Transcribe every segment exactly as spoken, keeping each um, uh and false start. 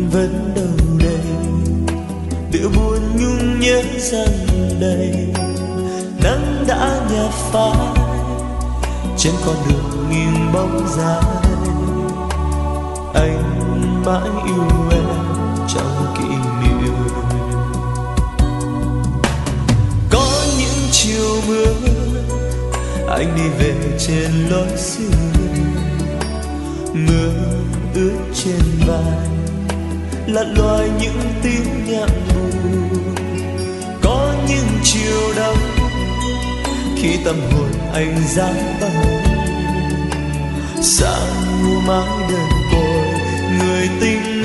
vẫn đâu đây, tựa buồn nhung nhớ rằng đây nắng đã nhạt phai trên con đường nghiêng bóng dài. Anh mãi yêu em trong kỷ niệm. Có những chiều mưa anh đi về trên lối xưa, mưa ướt trên vai lặn loài những tiếng nhạc buồn. Có những chiều đông khi tâm hồn anh giá băng, sao mãi đơn côi người tình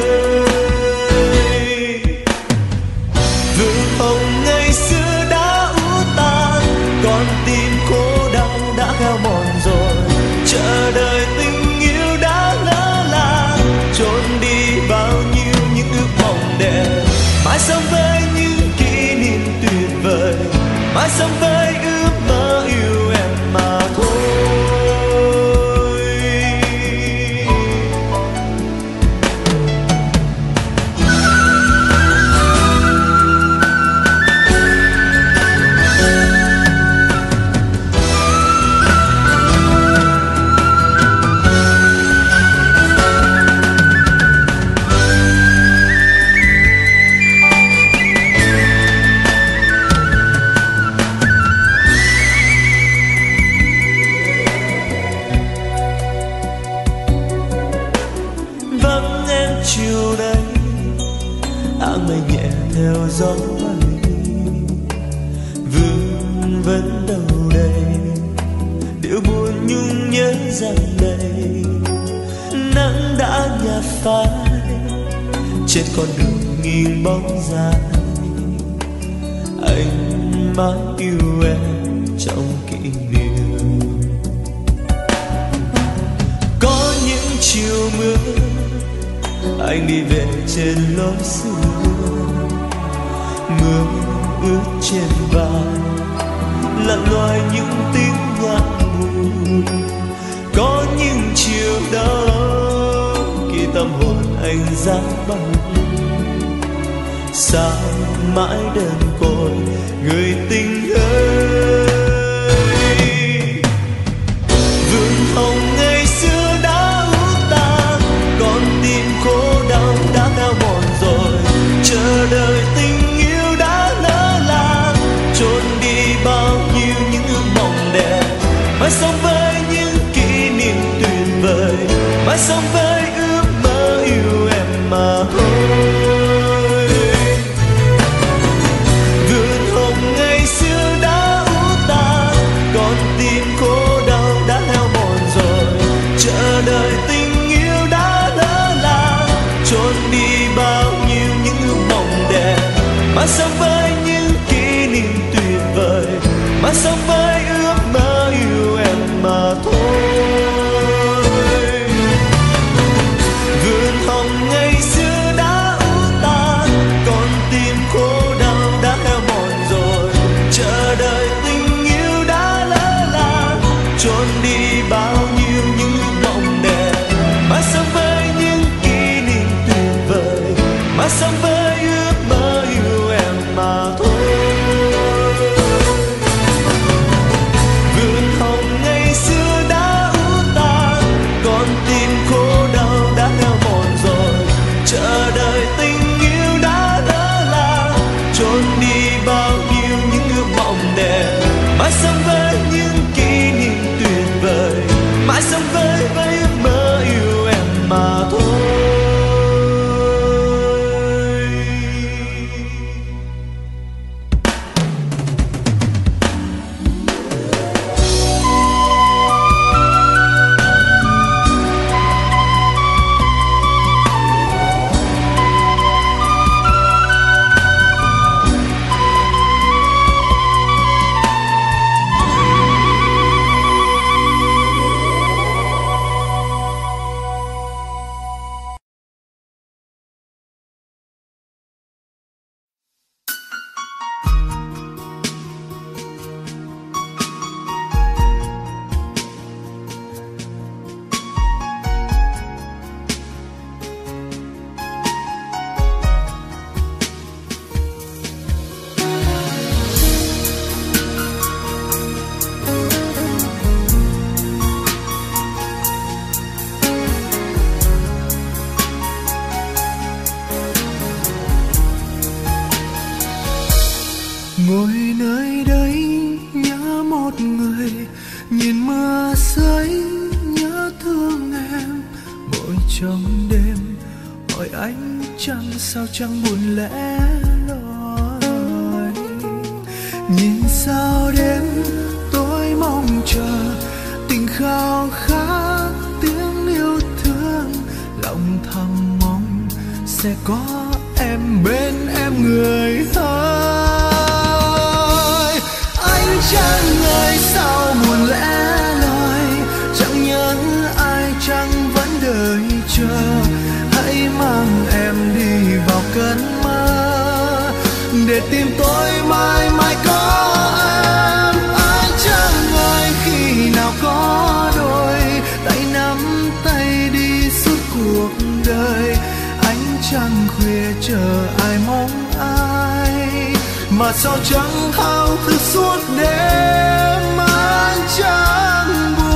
ơi. Vườn hồng ngày xưa đã ú tàn, con tim khô đau đã heo mòn rồi. Chờ đợi tình yêu đã lỡ làng, trốn đi bao nhiêu những ước mộng đẹp. Mãi sống với những kỷ niệm tuyệt vời, mãi sống với ước mơ yêu em mà thôi. Chiều đây áng mây nhẹ theo gió bay, vương vẫn đâu đây, điệu buồn nhung nhớ rằng đây nắng đã nhạt phai trên con đường nghiêng bóng dài. Anh mãi yêu em trong kỷ niệm. Có những chiều mưa anh đi về trên lối xưa, mưa ướt trên vai lặn loài những tiếng nhạc buồn. Có những chiều đó khi tâm hồn anh giá băng, sao mãi đơn côi người tình ơi. Vườn hồng ngày xưa đã ú tàn, con tim khô đau đã heo mòn rồi. Chờ đợi tình yêu đã lỡ làng, trốn đi bao nhiêu những ước mộng đẹp. Mãi sống với những kỷ niệm tuyệt vời, mãi sống với ước mơ yêu em mà thôi. Vườn hồng ngày xưa đã ú nơi đây nhớ một người, nhìn mưa rơi nhớ thương em. Ngồi trong đêm hỏi anh trăng sao trăng buồn lẻ loi. Nhìn sao đêm tôi mong chờ, tình khao khát tiếng yêu thương, lòng thầm mong sẽ có em bên em người ơi. Anh trăng ơi sao buồn lẻ loi, chẳng nhớ ai chăng vẫn đợi chờ. Hãy mang em đi vào cơn mơ để tìm tôi mãi mãi có em. Anh trăng ơi khi nào có đôi tay nắm tay đi suốt cuộc đời. Ánh trăng khuya chờ ai mong ai, mà sao chẳng thao thức suốt đêm. Ánh trăng buồn.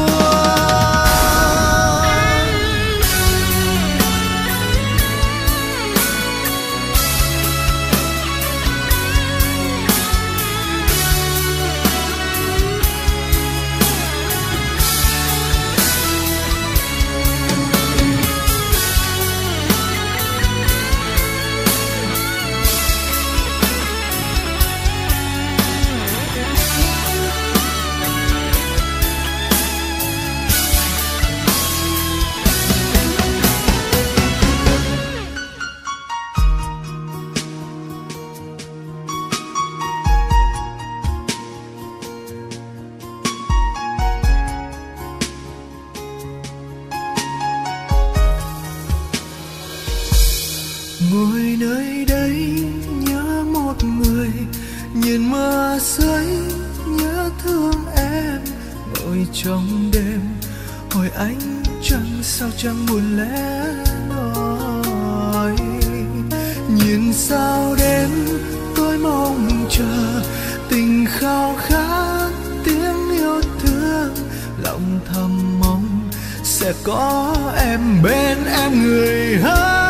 Ngồi nơi đây nhớ một người, nhìn mưa rơi nhớ thương em. Ngồi trong đêm hỏi anh trăng sao trăng buồn lẻ loi. Nhìn sao đêm tôi mong chờ, tình khao khát tiếng yêu thương, lòng thầm mong sẽ có em bên em người ơi.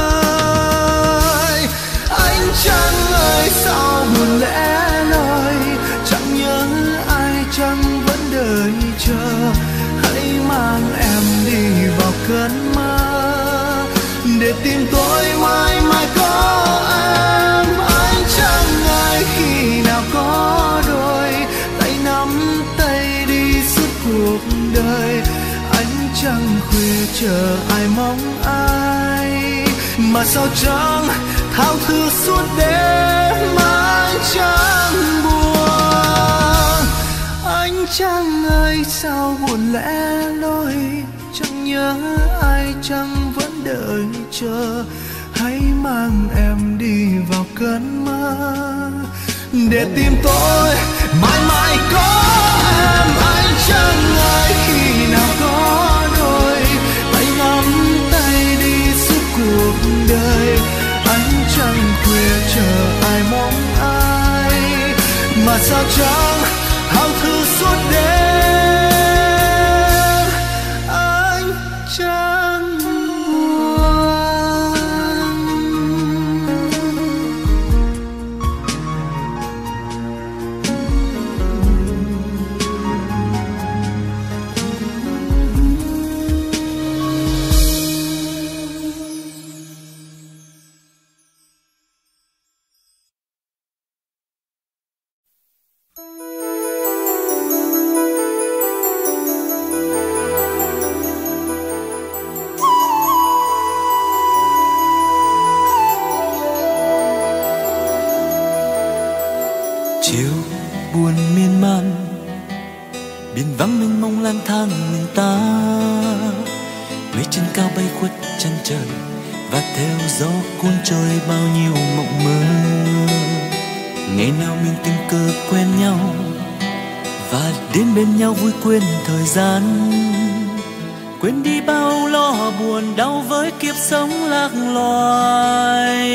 Anh trăng ơi sao buồn lẻ loi, chẳng nhớ ai chăng vẫn đợi chờ. Hãy mang em đi vào cơn mơ để tìm tôi mãi mãi có em. Anh trăng ơi khi nào có đôi tay nắm tay đi suốt cuộc đời. Ánh trăng khuya chờ ai mong ai, mà sao chẳng thao thức suốt đêm. Ánh trăng buồn. Ánh trăng ơi sao buồn lẻ loi, chẳng nhớ ai chăng vẫn đợi chờ. Hãy mang em đi vào cơn mơ để tìm tôi mãi mãi có em. Ánh trăng ơi khi nào có đôi tay nắm tay đi suốt cuộc đời. Ánh trăng khuya chờ ai mong ai, mà sao chẳng thao thức suốt đêm. Ánh trăng chiều buồn miên man, biển vắng mênh mông lang thang mình ta. Mây trên cao bay khuất chân trời, và theo gió cuốn trôi bao nhiêu mộng mơ. Ngày nào mình tình cờ quen nhau, và đến bên nhau vui quên thời gian. Quên đi bao lo buồn đau với kiếp sống lạc loài.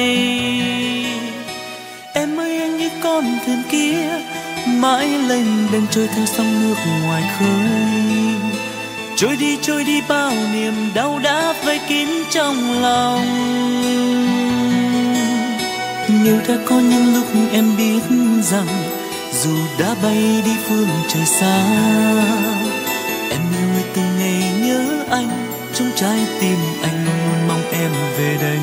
Em ơi anh như con thuyền kia, mãi lênh đênh trôi theo sóng nước ngoài khơi. Trôi đi trôi đi bao niềm đau đã vây kín trong lòng. Nếu đã có những lúc em biết rằng dù đã bay đi phương trời xa. Em yêu ơi từng ngày nhớ anh, trong trái tim anh luôn luôn mong em về đây.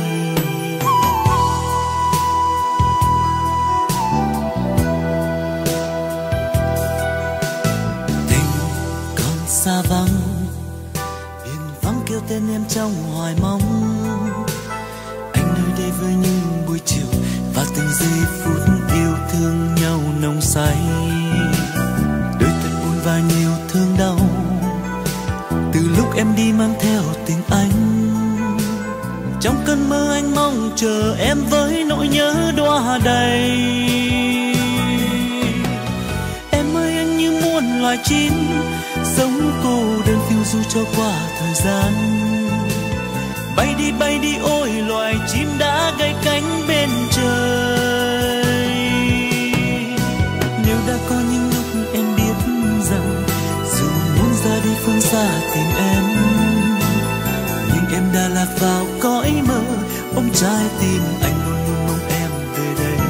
Tình còn xa vắng, biển vắng kêu tên em trong hoài mong. Anh nơi đây với những buổi chiều và từng giây phút yêu thương nhau nồng say. Đời thật buồn và nhiều thương đau, từ lúc em đi mang theo tình anh. Trong cơn mơ anh mong chờ em với nỗi nhớ đọa đầy. Em ơi anh như muôn loài chim, sống cô đơn phiêu du cho qua thời gian. Bay đi bay đi ôi loài chim đã gãy cánh bên trời. Nếu đã có những lúc em biết rằng dù muốn ra đi phương xa tìm em, nhưng em đã lạc vào cõi mơ, ôm trái tim anh luôn luôn mong em về đây.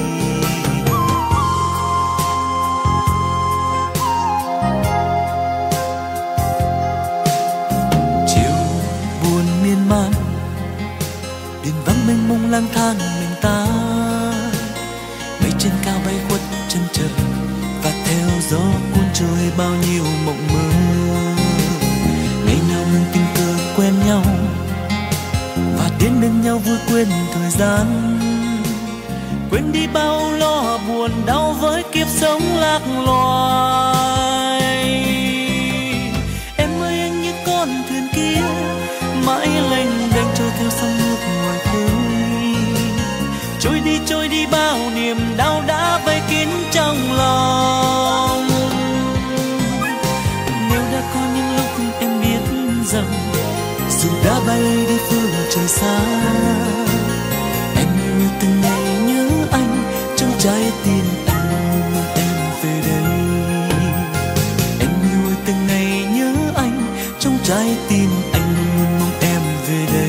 Chiều buồn miên man, biển vắng mênh mông lang thang mình ta. Mây trên cao bay khuất chân trời và theo gió cuốn trôi bao nhiêu mộng mơ. Ngày nào mình tình cờ quen nhau và đến bên nhau vui quên thời gian. Quên đi bao lo buồn đau với kiếp sống lạc loài. Em ơi anh như con thuyền kia mãi lênh đênh trôi theo sông nước ngoài khơi. Trôi đi trôi đi bao niềm đau đã vây kín trong lòng. Nếu đã có những lúc em biết rằng dù đã bay đi phương trời xa, em yêu từng ngày nhớ anh, trong trái tim anh luôn mong em về đây. Em yêu từng ngày nhớ anh, trong trái tim anh luôn luôn mong em về đây.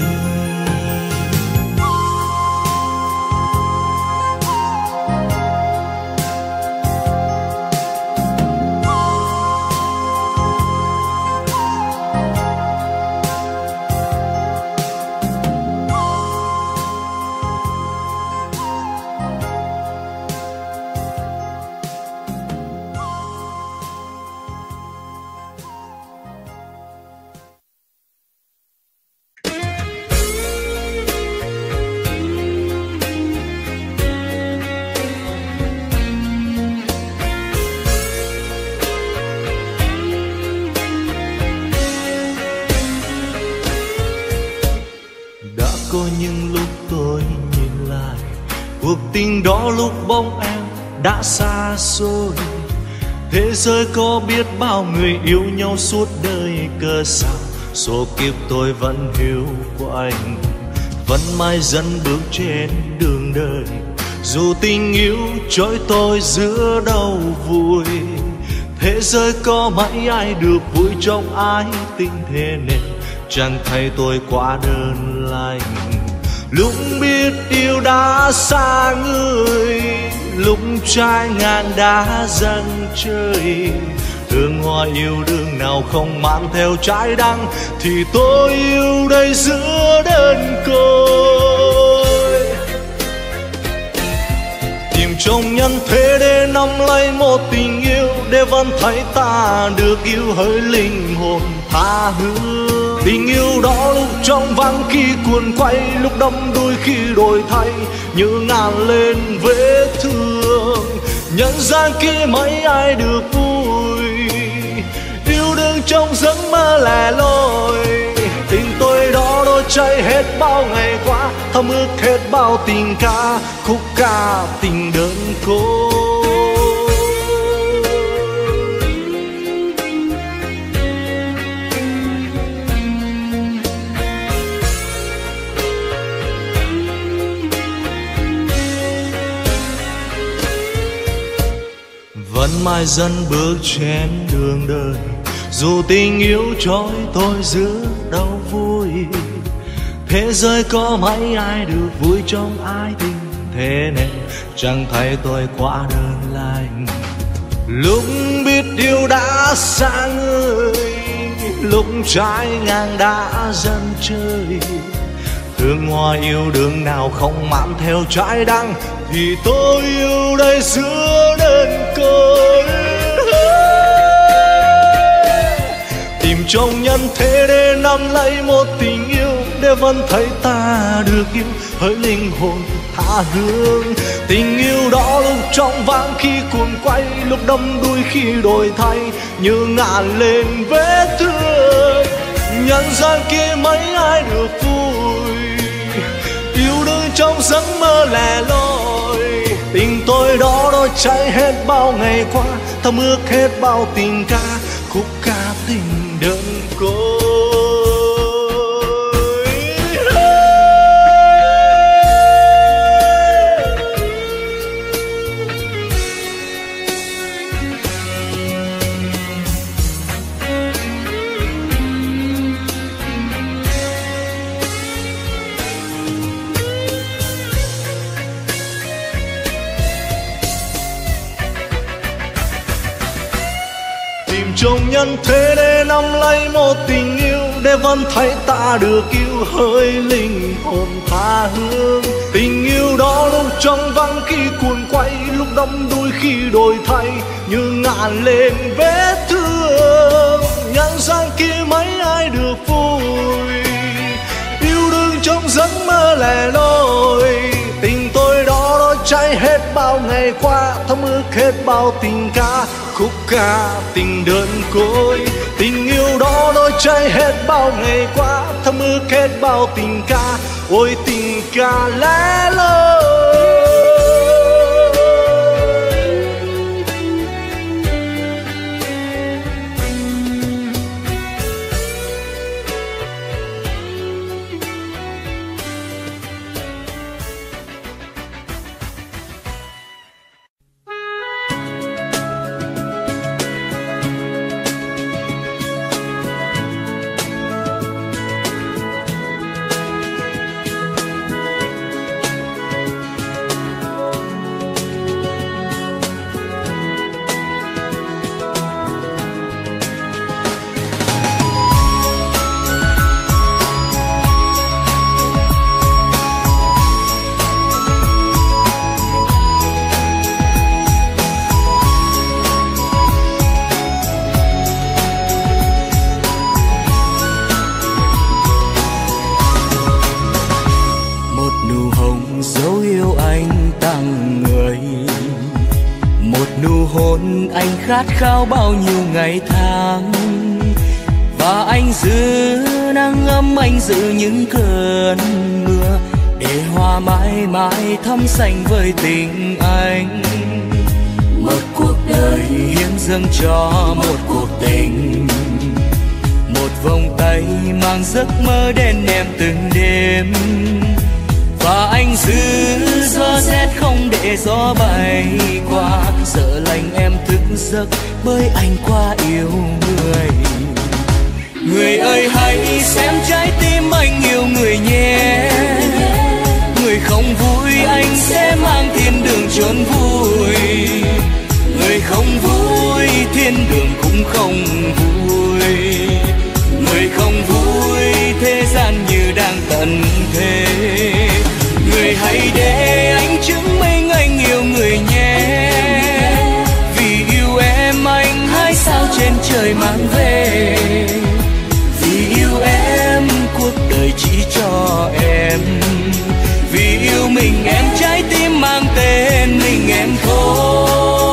Cuộc tình đó lúc bóng em đã xa xôi. Thế giới có biết bao người yêu nhau suốt đời, cớ sao số kiếp tôi vẫn hiu quạnh, vẫn mãi dần bước trên đường đời. Dù tình yêu trôi tôi giữa đau vui, thế giới có mãi ai được vui trong ái tình, thế nên chẳng thay tôi quá đơn lành. Lúc biết yêu đã xa người, lúc trái ngang đã dần trời. Hương hoa yêu đương nào không mang theo trái đắng, thì tôi yêu đây giữa đơn côi. Tìm trong nhân thế để nắm lấy một tình yêu, để vẫn thấy ta được yêu hơi linh hồn tha hương. Tình yêu đó lúc trong vắng khi cuốn quay, lúc đắm đuối khi đổi thay, như ngàn lên vết thương. Nhân gian kia mấy ai được vui, yêu đương trong giấc mơ lẻ loi. Tình tôi đó đôi cháy hết bao ngày qua, thấm ướt hết bao tình ca, khúc ca tình đơn côi. Vẫn mãi dần bước trên đường đời, dù tình yêu trôi tôi giữa đau vui. Thế giới có mấy ai được vui trong ái tình, thế nên chẳng thấy tôi quá đơn lành. Lúc biết yêu đã xa người, lúc trái ngang đã dần chơi, hương hoa yêu đương nào không mang theo trái đắng, thì tôi yêu đây giữa đơn côi. Tìm trong nhân thế để nắm lấy một tình yêu, để vẫn thấy ta được yêu hỡi linh hồn tha hương. Tình yêu đó lúc trong vắng khi cuồng quay, lúc đắm đuối khi đổi thay, như ngàn lên vết thương. Nhân gian kia mấy ai được vui, yêu đương trong giấc mơ lẻ loi. Tình tôi đó đó cháy hết bao ngày qua, thấm ước hết bao tình ca, khúc ca tình đơn côi. Trong nhân thế để nắm lấy một tình yêu, để vẫn thấy ta được yêu hỡi linh hồn tha hương. Tình yêu đó lúc trong vắng khi cuồng quay, lúc đắm đuối khi đổi thay, như ngàn lên vết thương. Nhân gian kia mấy ai được vui, yêu đương trong giấc mơ lẻ loi. Tình tôi đó đó cháy hết bao ngày qua, thấm ước hết bao tình ca, khúc ca tình đơn côi. Tình yêu đó đó cháy hết bao ngày qua, thấm ước hết bao tình ca, ôi tình ca lẻ loi. Khát khao bao nhiêu ngày tháng, và anh giữ nắng ấm, anh giữ những cơn mưa, để hoa mãi mãi thắm xanh với tình anh. Một cuộc đời hiến dâng cho một cuộc tình, một vòng tay mang giấc mơ đến em từng đêm. Và anh giữ gió rét không để gió bay qua, sợ lạnh em thức giấc bởi anh quá yêu người. Người ơi hãy xem trái tim anh yêu người nhé, người không vui anh sẽ mang thiên đường chốn vui. Người không vui thiên đường cũng không vui, người không vui thế gian như đang tận thế. Người hãy để anh chứng minh anh yêu người nhé, vì yêu em anh hái sao trên trời mang về. Vì yêu em cuộc đời chỉ cho em, vì yêu mình em trái tim mang tên mình em thôi.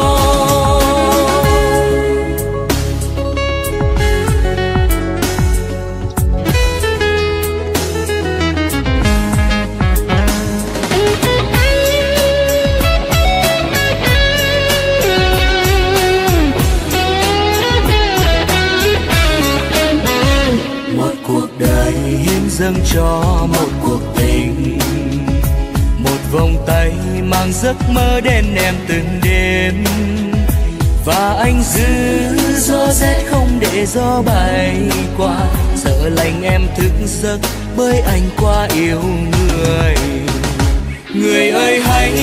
Dâng cho một cuộc tình, một vòng tay mang giấc mơ đến em từng đêm. Và anh giữ gió rét không để gió bay qua, sợ lạnh em thức giấc bởi anh quá yêu người. Người ơi hãy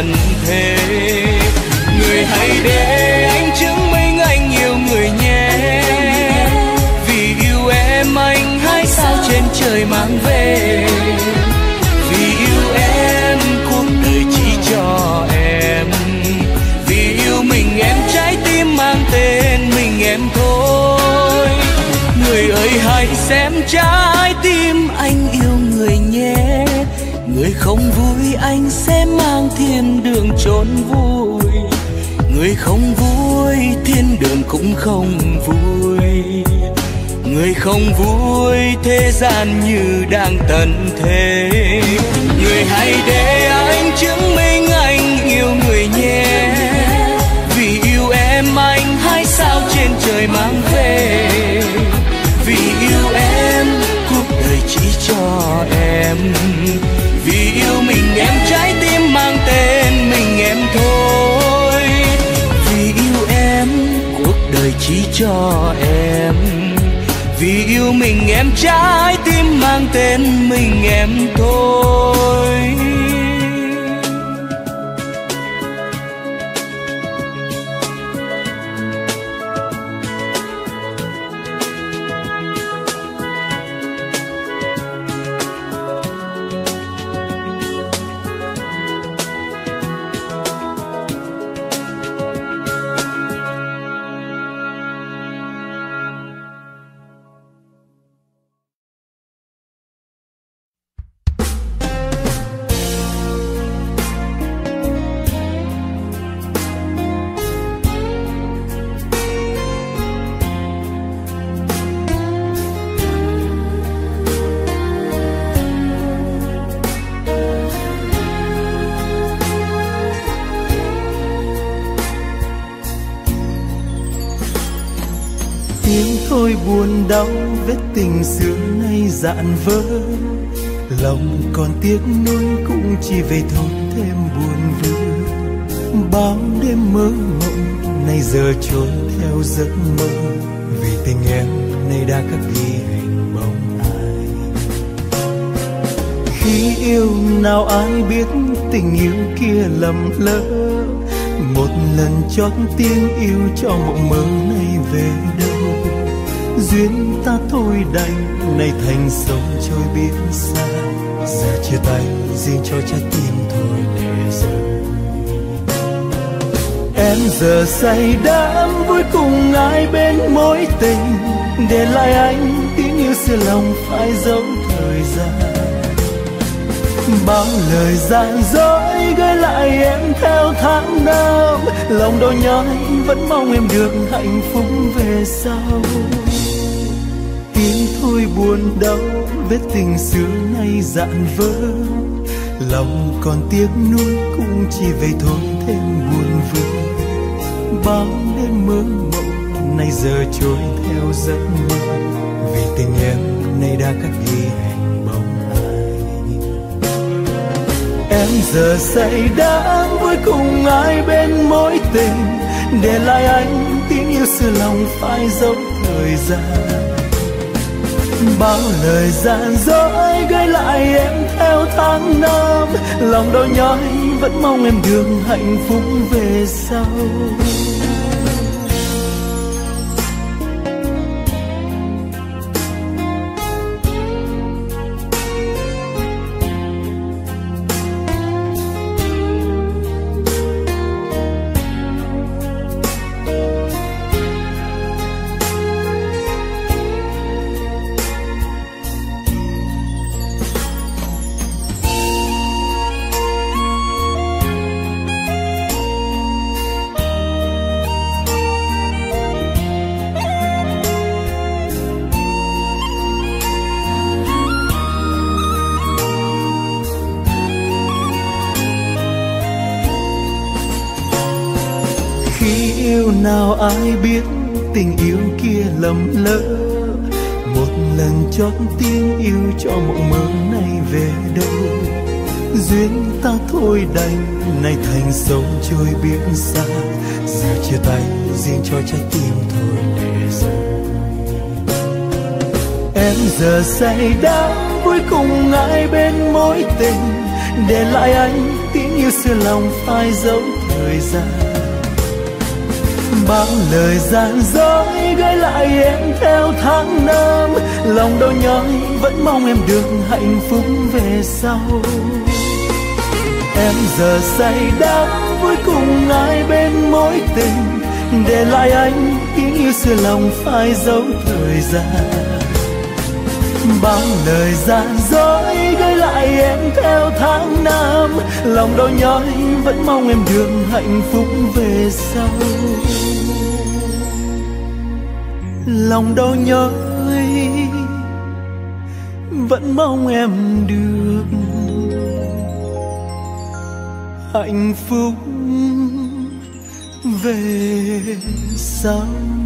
tận thế. Người hãy để anh chứng minh anh yêu người nhé. Vì yêu em anh hãy sao trên trời mang về. Vì yêu em cuộc đời chỉ cho em. Vì yêu mình em trái tim mang tên mình em thôi. Người ơi hãy xem trái tim anh yêu người nhé. Người không vui anh sẽ mang thiên đường chốn vui. Người không vui thiên đường cũng không vui. Người không vui thế gian như đang tận thế. Người hãy để anh chứng minh anh yêu người nhé. Vì yêu em anh hãy sao trên trời mang về. Vì yêu em cuộc đời chỉ cho em. Vì yêu mình em trái tim mang tên mình em thôi. Vì yêu em cuộc đời chỉ cho em. Vì yêu mình em trái tim mang tên mình em thôi. Thôi buồn đau vết tình xưa nay dạn vỡ. Lòng còn tiếc nuối cũng chỉ về thôi thêm buồn vương. Bao đêm mơ mộng nay giờ trôi theo giấc mơ. Vì tình em nay đã khắc ghi hình bóng ai. Khi yêu nào ai biết tình yêu kia lầm lỡ. Một lần chót tiếng yêu cho mộng mơ nay về đâu. Duyên ta thôi đành nay thành sông trôi biết xa. Giờ chia tay riêng cho trái tim thôi để rời. Em giờ say đắm vui cùng ai bên mối tình. Để lại anh tiếng yêu xưa lòng phải giấu thời gian. Bao lời gian dối gửi lại em theo tháng năm. Lòng đau nhói vẫn mong em được hạnh phúc về sau. Tiếng thôi buồn đau vết tình xưa nay dạn vỡ. Lòng còn tiếc nuối cũng chỉ vậy thôi thêm buồn vương. Bao đêm mơ mộng nay giờ trôi theo giấc mơ. Vì tình em nay đã khắc ghi hình bóng ai. Em giờ say đắm với cùng ai bên mối tình. Để lại anh tiếng yêu xưa lòng phải giấu thời gian. Bao lời gian dối gửi lại em theo tháng năm. Lòng đau nhói vẫn mong em được hạnh phúc về sau. Nào ai biết tình yêu kia lầm lỡ. Một lần chót tiếng yêu cho mộng mơ này về đâu. Duyên ta thôi đành nay thành sông trôi biết xa. Giờ chia tay riêng cho trái tim thôi để rời. Em giờ say đắm vui cùng ai bên mối tình. Để lại anh tiếng yêu xưa lòng phai dấu thời gian. Bao lời gian dối gửi lại em theo tháng năm, lòng đau nhói vẫn mong em được hạnh phúc về sau. Em giờ say đắm vui cùng ai bên mối tình, để lại anh tiếng yêu xưa lòng phai dấu thời gian. Bao lời gian dối gửi lại em theo tháng năm, lòng đau nhói vẫn mong em được hạnh phúc về sau. Lòng đau nhói vẫn mong em được hạnh phúc về sau.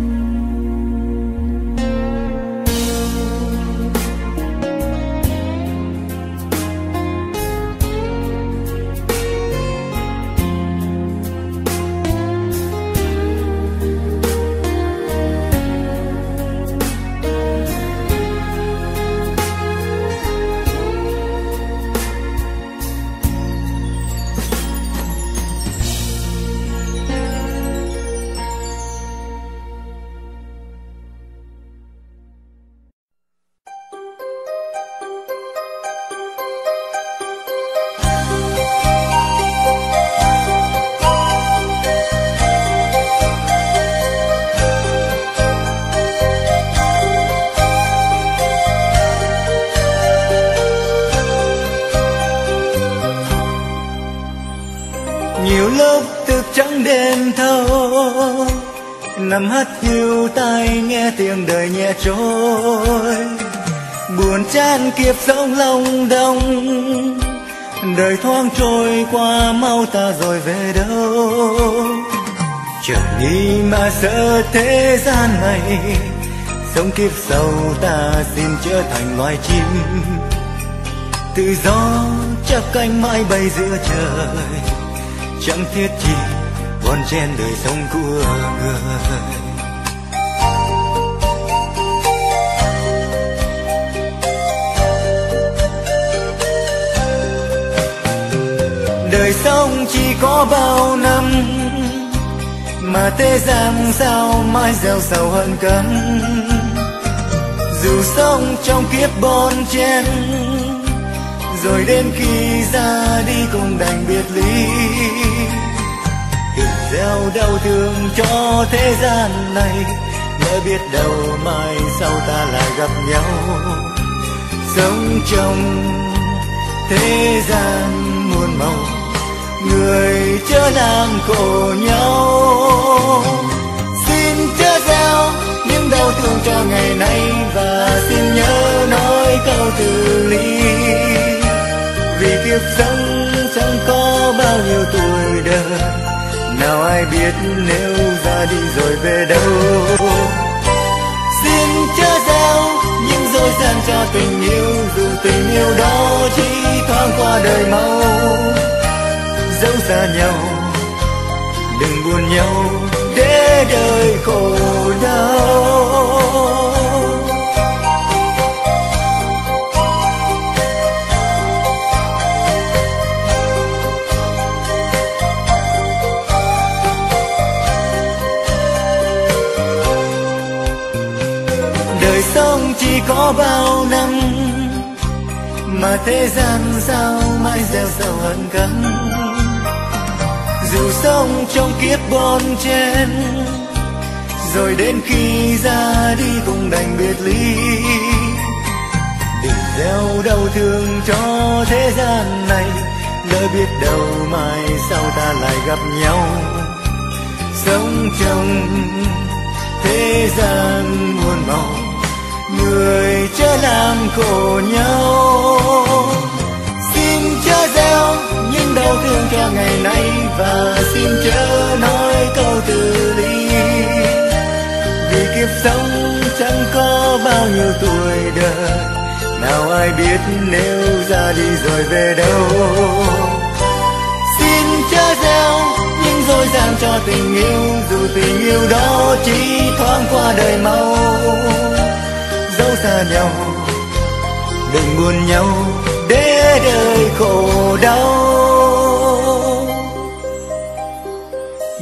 Nhiều lúc thức trắng đêm thâu, nằm hắt hiu tai nghe tiếng đời nhẹ trôi. Buồn chán kiếp sống lòng đông, đời thoáng trôi qua mau ta rồi về đâu. Chẳng nghĩ mà sợ thế gian này, sống kiếp sau ta xin trở thành loài chim tự do chắc cánh mãi bay giữa trời. Chẳng thiết chi bon chen đời sống của người. Đời sống chỉ có bao năm, mà thế gian sao mãi gieo sầu hận căm. Dù sống trong kiếp bon chen, rồi đến khi ra đi cũng đành biệt ly. Đừng gieo đau thương cho thế gian này, lỡ biết đâu mai sau ta lại gặp nhau. Sống trong thế gian muôn màu, người chớ làm khổ nhau. Xin chớ gieo những đau thương cho ngày nay, và xin nhớ nói câu từ ly. Vì kiếp sống chẳng có bao nhiêu tuổi đời, nào ai biết nếu ra đi rồi về đâu. Xin chớ gieo những dối gian cho tình yêu, dù tình yêu đó chỉ thoáng qua đời mau. Dẫu xa nhau đừng buồn nhau để đời khổ đau. Đời sống chỉ có bao năm, mà thế gian sao mãi gieo sầu hận căm. Dù sống trong kiếp bon chen, rồi đến khi ra đi cũng đành biệt ly. Đừng gieo đau thương cho thế gian này, lỡ biết đâu mai sau ta lại gặp nhau. Sống trong thế gian muôn màu, người chớ làm khổ nhau. Xin chớ gieo những đau thương cho ngày nay, và xin chớ nói câu từ ly. Vì kiếp sống chẳng có bao nhiêu tuổi đời, nào ai biết nếu ra đi rồi về đâu. Xin chớ gieo những dối gian cho tình yêu, dù tình yêu đó chỉ thoáng qua đời mau. Dẫu xa nhau đừng buồn nhau để đời khổ đau.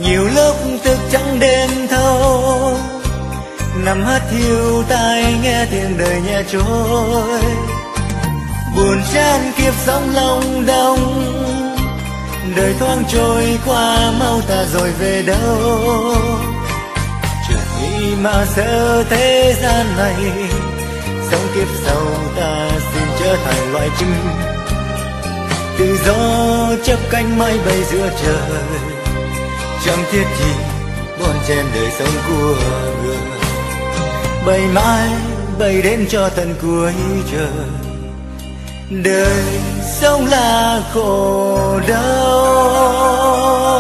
Nhiều lúc thức trắng đêm thâu, nằm hát hiu tai nghe tiếng đời nhẹ trôi. Buồn chán kiếp sống lòng đông, đời thoáng trôi qua mau ta rồi về đâu. Chợt nghĩ mà sợ thế gian này, sống kiếp sau ta xin trở thành loài chim tự do chớp cánh mãi bay giữa trời. Chẳng thiết gì bon chen đời sống của người, bay mãi bay đến cho tận cuối trời. Đời sống là khổ đau.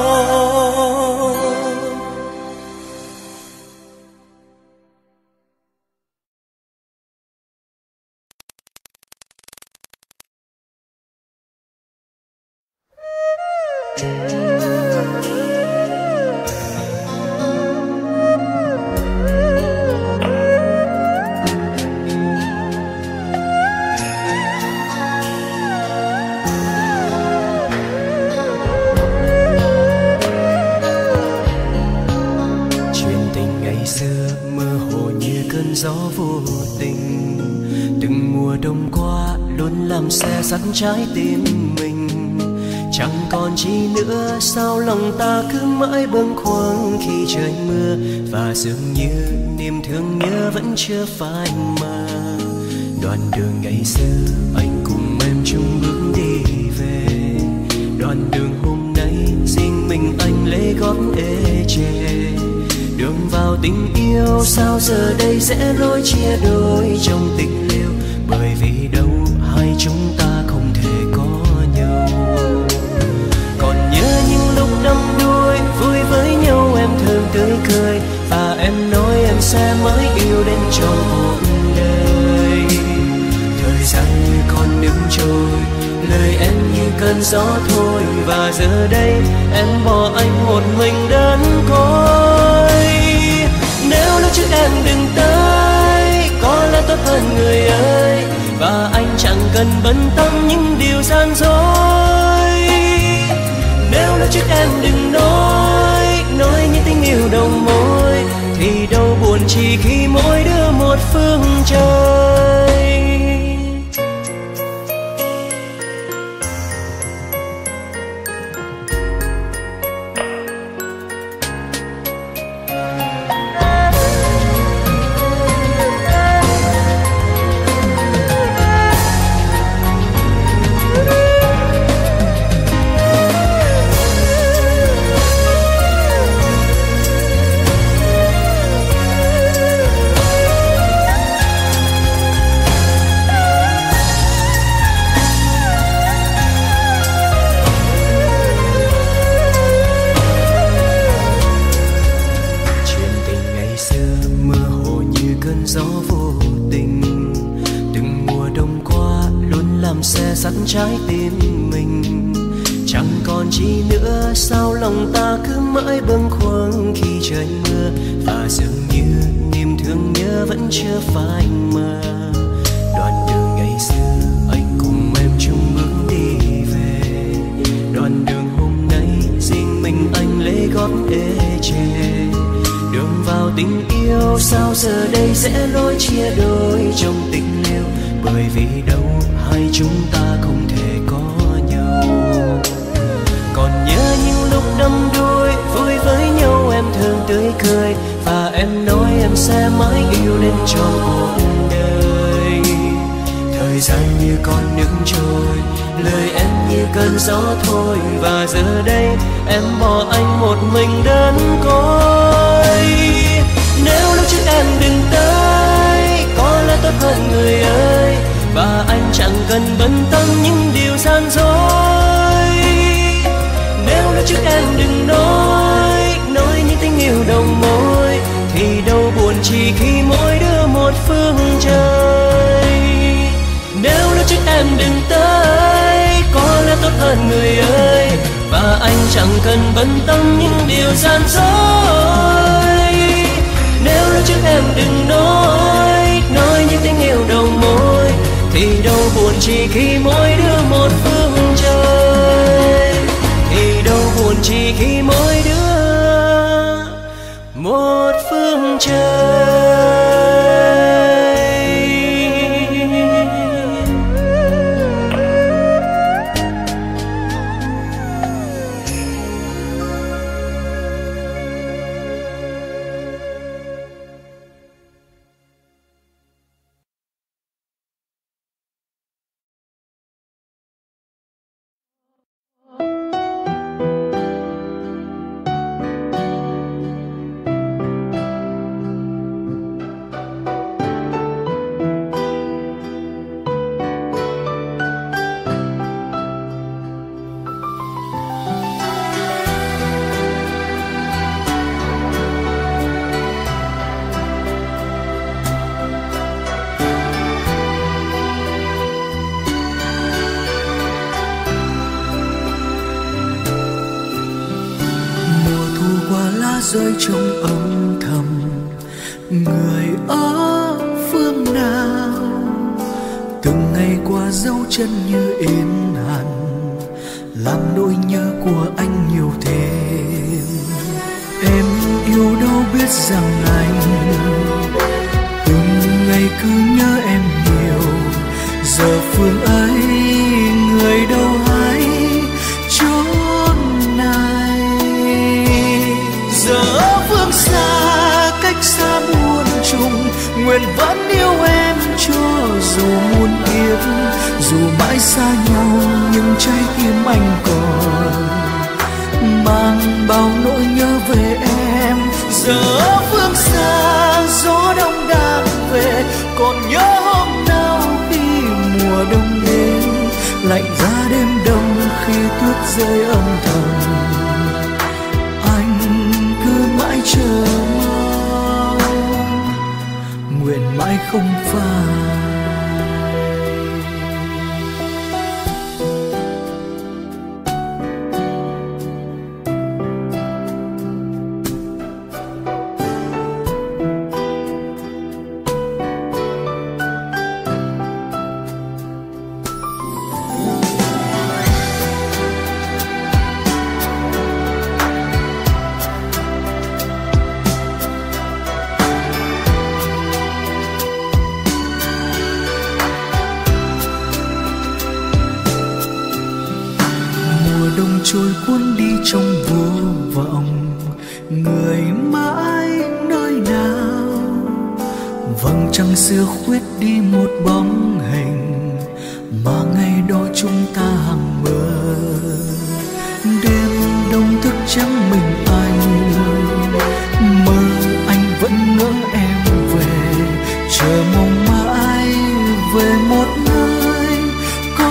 Sắt trái tim mình chẳng còn chi nữa, sao lòng ta cứ mãi bâng khuâng khi trời mưa, và dường như niềm thương nhớ vẫn chưa phai mờ. Đoạn đường ngày xưa anh cùng em chung bước đi về, đoạn đường hôm nay riêng mình anh lấy gót ê chề. Đường vào tình yêu sao giờ đây sẽ lối chia đôi trong tình liêu, bởi vì đâu hai chúng ta không thể có nhau. Còn nhớ những lúc đắm đuối vui với nhau, em thường tươi cười và em nói em sẽ mãi yêu đến trọn cuộc đời. Thời gian như con nước trôi, lời em như cơn gió thôi, và giờ đây em bỏ anh một mình đơn côi. Nếu lúc trước em đừng tới có lẽ tốt hơn người ơi, và anh chẳng cần bận tâm những điều gian dối. Nếu lúc trước em đừng nói nói những tình yêu đầu môi, thì đâu buồn chỉ khi mỗi đứa một phương trời. Trái tim mình chẳng còn chi nữa, sao lòng ta cứ mãi bâng khuâng khi trời mưa, và dường như niềm thương nhớ vẫn chưa phai mờ. Đoạn đường ngày xưa anh cùng em chung bước đi về, đoạn đường hôm nay riêng mình anh lấy gót ê chề. Đường vào tình yêu sao giờ đây sẽ lối chia đôi trong tình liêu, bởi vì đâu hai chúng ta không thể có nhau. Còn nhớ những lúc đắm đuối vui với nhau, em thường tươi cười và em nói em sẽ mãi yêu đến trọn cuộc đời. Thời gian như con nước trôi, lời em như cơn gió thôi, và giờ đây em bỏ anh một mình đơn côi. Nếu lúc trước em đừng tới có lẽ tốt hơn người ơi, và anh chẳng cần bận tâm những điều gian dối. Nếu lúc trước em đừng nói nói những tình yêu đầu môi, thì đâu buồn chỉ khi mỗi đứa một phương trời. Nếu lúc trước em đừng tới có lẽ tốt hơn người ơi, và anh chẳng cần bận tâm những điều gian dối. Nếu lúc trước em đừng nói nói những tình yêu đầu môi, thì đâu buồn chỉ khi mỗi đứa một phương trời, thì đâu buồn chỉ khi mỗi đứa phương trời. Rơi trong âm thầm, người ở phương nào từng ngày qua dấu chân như êm hẳn, làm nỗi nhớ của anh nhiều thêm. Em yêu đâu biết rằng anh từng ngày cứ nhớ em nhiều, giờ phương ấy người đâu hay chốn này. Giờ phương xa cách xa muôn trùng, nguyện vẫn yêu em cho dù muôn kiếp, dù mãi xa nhau nhưng trái tim anh còn mang bao nỗi nhớ về em. Giờ phương xa gió đông đang về, còn nhớ hôm nào khi mùa đông đến, lạnh giá đêm đông khi tuyết rơi âm thầm. Anh cứ mãi chờ mong, nguyện mãi không phai. Trôi cuốn đi trong vô vọng, người mãi nơi nào. Vầng trăng xưa khuyết đi một bóng hình, mà ngày đó chúng ta hằng mơ. Đêm đông thức trắng mình anh, mơ anh vẫn ngỡ em về, chờ mong mãi về một nơi có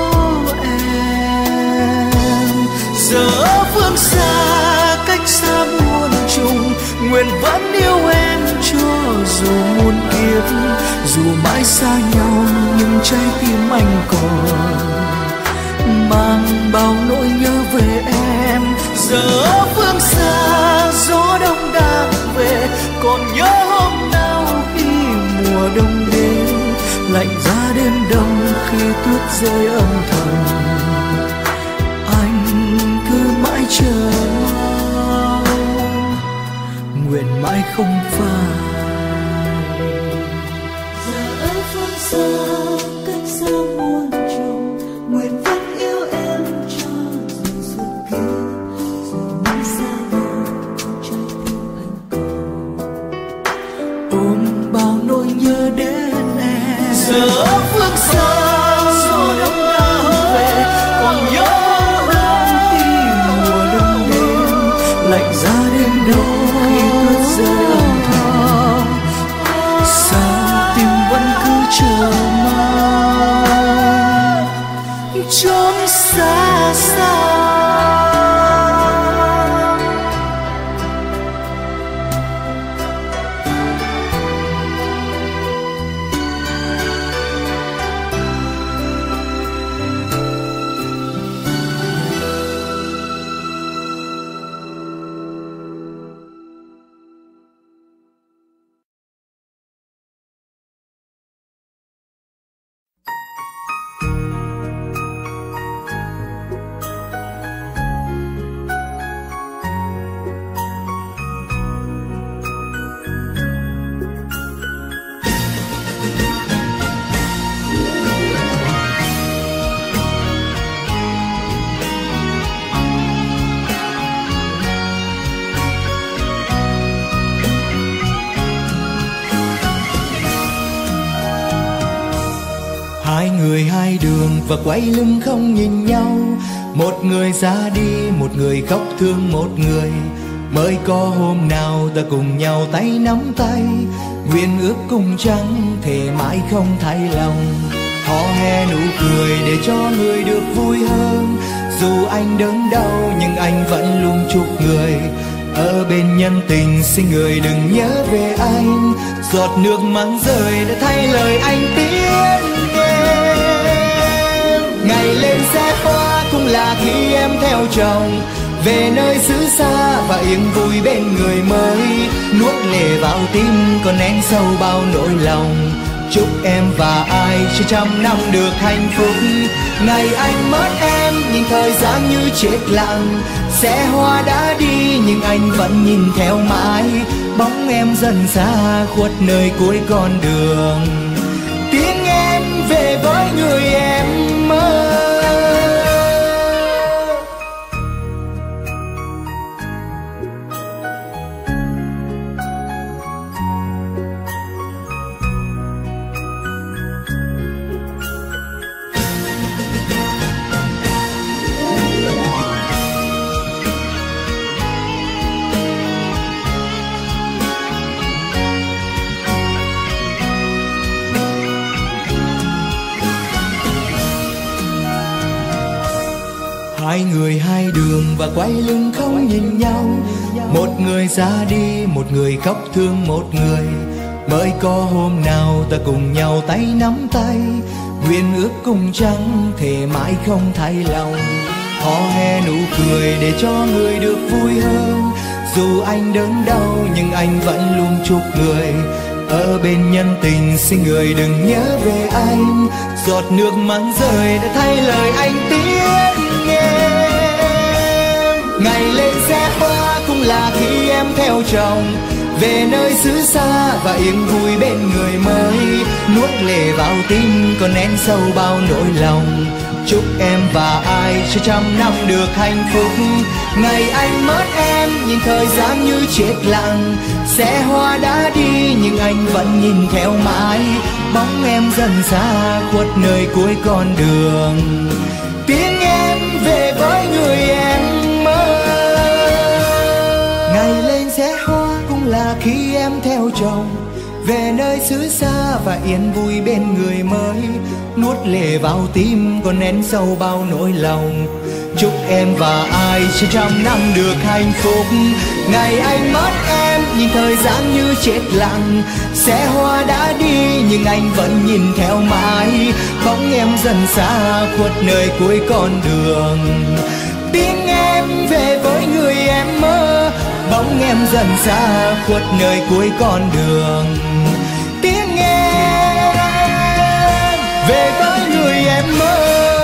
em. Giờ phương xa cách xa muôn trùng, nguyện vẫn yêu em cho dù muôn kiếp, dù mãi xa nhau nhưng trái tim anh còn mang bao nỗi nhớ về em. Giờ phương xa gió đông đang về, còn nhớ hôm nào khi mùa đông đến, lạnh giá đêm đông khi tuyết rơi âm thầm. Anh cứ mãi chờ mong, nguyện mãi không phai. Giờ ở phương xa cách xa muôn trùng, nguyện vẫn yêu em cho dù suốt kiếp, dù mãi xa nhau trái tim anh còn ôm bao nỗi nhớ đến em. Giờ phương xa gió đông đang về, còn nhớ lạnh giá đêm đông khi tuyết rơi âm thầm. Sao tim vẫn cứ chờ mong chốn xa xa. hai đường và quay lưng không nhìn nhau. Một người ra đi, một người khóc thương một người. Mới có hôm nào ta cùng nhau tay nắm tay, nguyện ước cùng trăng thề mãi không thay lòng. Hò hè nụ cười để cho người được vui hơn. Dù anh đớn đau nhưng anh vẫn luôn chúc người ở bên nhân tình. Xin người đừng nhớ về anh, giọt nước mắt rơi đã thay lời anh tiếng em. Ngày lên xe hoa cũng là khi em theo chồng về nơi xứ xa và yên vui bên người mới. Nuốt lệ vào tim còn nén sâu bao nỗi lòng. Chúc em và ai cho trăm năm được hạnh phúc. Ngày anh mất em nhưng thời gian như chết lặng. Xe hoa đã đi nhưng anh vẫn nhìn theo mãi. Bóng em dần xa khuất nơi cuối con đường. Tiếng em về với người em mơ. Hai người hai đường và quay lưng không nhìn nhau. Một người ra đi, một người khóc thương một người. Mới có hôm nào ta cùng nhau tay nắm tay, nguyện ước cùng trăng thề mãi không thay lòng. Hò hè nụ cười để cho người được vui hơn. Dù anh đớn đau nhưng anh vẫn luôn chúc người ở bên nhân tình. Xin người đừng nhớ về anh, giọt nước mắt rơi đã thay lời anh tiếng em. Ngày lên xe hoa cũng là khi em theo chồng về nơi xứ xa và yên vui bên người mới. Nuốt lệ vào tim còn nén sâu bao nỗi lòng. Chúc em và ai cho trăm năm được hạnh phúc. Ngày anh mất em nhưng thời gian như chết lặng. Xe hoa đã đi nhưng anh vẫn nhìn theo mãi. Bóng em dần xa khuất nơi cuối con đường. Tiếng em về với người em mơ. Ngày lên xe hoa cũng là khi em theo chồng về nơi xứ xa và yên vui bên người mới. Nuốt lệ vào tim còn nén sâu bao nỗi lòng. Chúc em và ai cho trăm năm được hạnh phúc. Ngày anh mất em nhưng thời gian như chết lặng. Xe hoa đã đi nhưng anh vẫn nhìn theo mãi. Bóng em dần xa khuất nơi cuối con đường. Tiếng em về với người em mơ. Bóng em dần xa khuất nơi cuối con đường. Tiếng em về với người em mơ.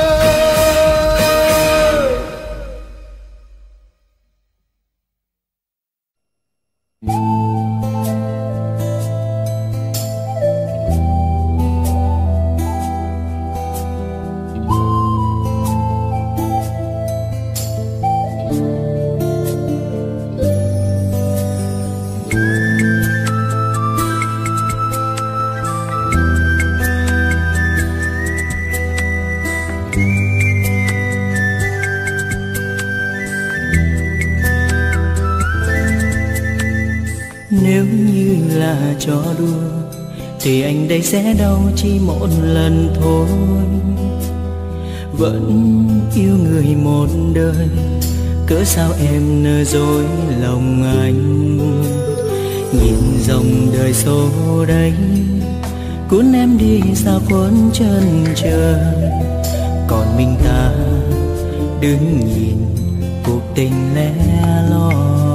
Nếu như là trò đùa thì anh đây sẽ đau chỉ một lần thôi. Vẫn yêu người một đời, cớ sao em nỡ dối lòng anh. Nhìn dòng đời xô đây cuốn em đi xa cuốn chân trời. Còn mình ta đứng nhìn cuộc tình lẻ loi.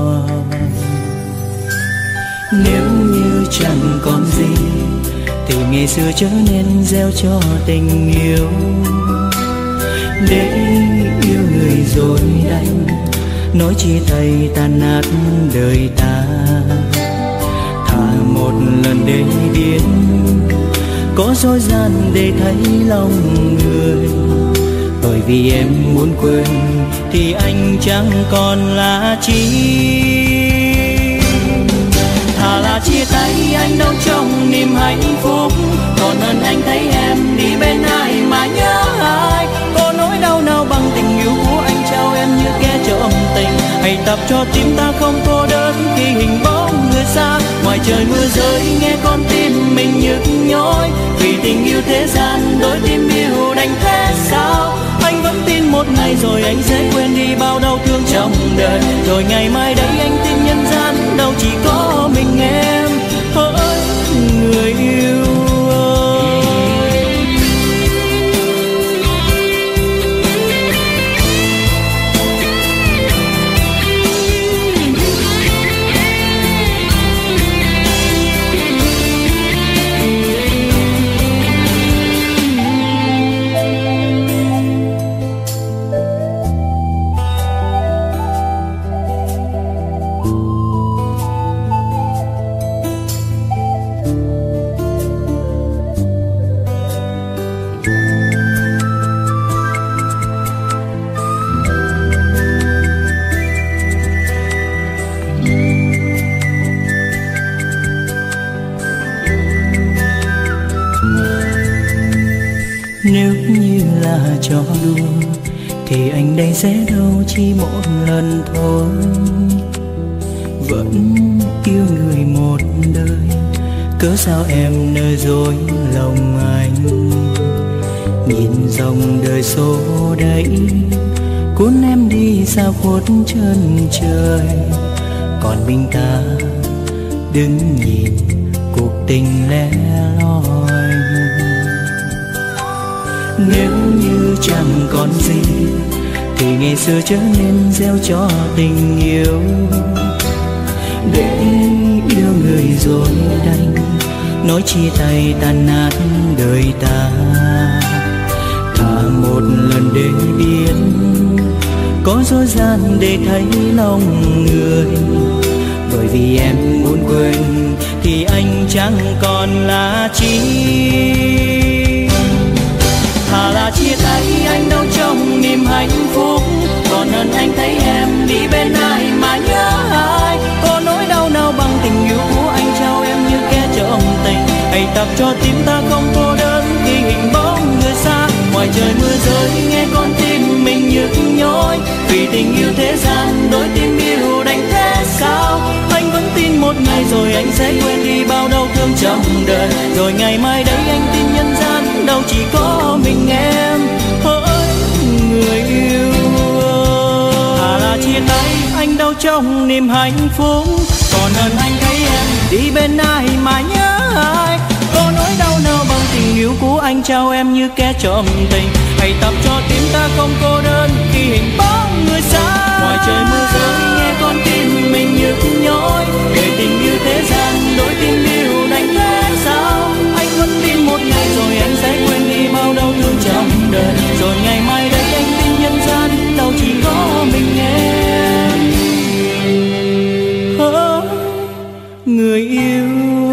Nếu như chẳng còn gì thì ngày xưa trở nên gieo cho tình yêu. Để yêu người rồi đành nói chia tay tan nát đời ta. Thà một lần để biết có dối gian để thấy lòng người. Bởi vì em muốn quên thì anh chẳng còn là chi. Thà là chia tay anh đâu trong niềm hạnh phúc, còn hơn anh thấy em đi bên ai mà nhớ. cho tim ta không cô đơn khi hình bóng người xa. Ngoài trời mưa rơi nghe con tim mình nhức nhói, vì tình yêu thế gian đôi tim yêu đành thế sao. Anh vẫn tin một ngày rồi anh sẽ quên đi bao đau thương trong đời, rồi ngày mai đây anh tin nhân gian đâu chỉ có mình em. Hỡi người yêu cho đùa thì anh đây sẽ đâu chỉ một lần thôi. Vẫn yêu người một đời, cớ sao em nỡ dối lòng anh. Nhìn dòng đời xô đẩy cuốn em đi xa khuất chân trời, còn mình ta đứng nhìn cuộc tình lẻ loi. Nếu như chẳng còn gì thì ngày xưa trở nên gieo cho tình yêu, để yêu người rồi đành nói chia tay tan nát đời ta. Thà một lần để biết có dối gian để thấy lòng người, bởi vì em muốn quên thì anh chẳng còn là chi. Thà là chia tay anh đâu trong niềm hạnh phúc, còn hơn anh thấy em đi bên ai mà nhớ ai. Có nỗi đau nào bằng tình yêu của anh trao em như kẻ trọn tình. Hãy tập cho tim ta không cô đơn khi hình bóng người xa. Ngoài trời mưa rơi nghe con tim mình nhức nhói, vì tình yêu thế gian đôi tim yêu đành thế sao. Anh vẫn tin một ngày rồi anh sẽ quên đi bao đau thương trong đời, rồi ngày mai đây anh tin nhân gian đâu chỉ có mình em. Hỡi người yêu thà là chia tay anh đâu trong niềm hạnh phúc, còn hơn anh thấy em đi bên ai mà nhớ ai. Có nỗi đau nào bằng tình yêu của anh trao em như kẻ trọn tình. Hãy tập cho tim ta không cô đơn khi hình bóng người xa. Ngoài trời mưa rơi nghe con tim mình nhức nhói, về tình yêu thế gian đôi tim yêu đành thế sao. Anh vẫn tin một ngày rồi anh sẽ quên đi bao đau thương trong đời, rồi ngày mai đây anh tin nhân gian đâu chỉ có mình em. Hỡi người yêu